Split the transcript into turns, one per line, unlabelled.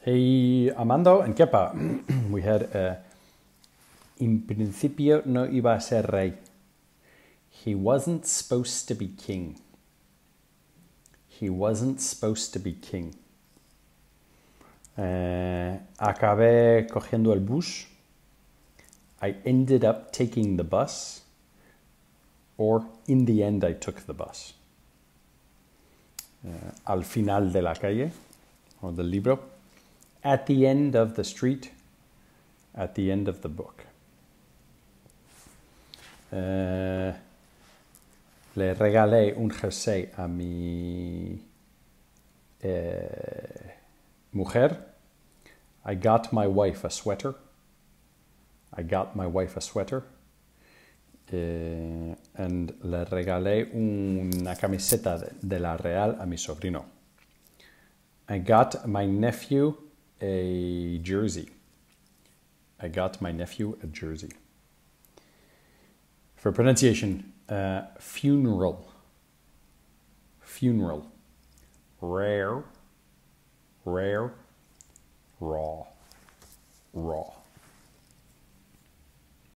Hey, Amando and Kepa. We had in principio no iba a ser rey. He wasn't supposed to be king. He wasn't supposed to be king. Acabé cogiendo el bus. I ended up taking the bus. Or in the end I took the bus. Al final de la calle, or del libro. At the end of the street. At the end of the book. Le regalé un jersey a mi mujer. I got my wife a sweater. I got my wife a sweater. And le regalé una camiseta de la Real a mi sobrino. I got my nephew a jersey. I got my nephew a jersey. For pronunciation, funeral. Funeral. Rare. Raw. Raw.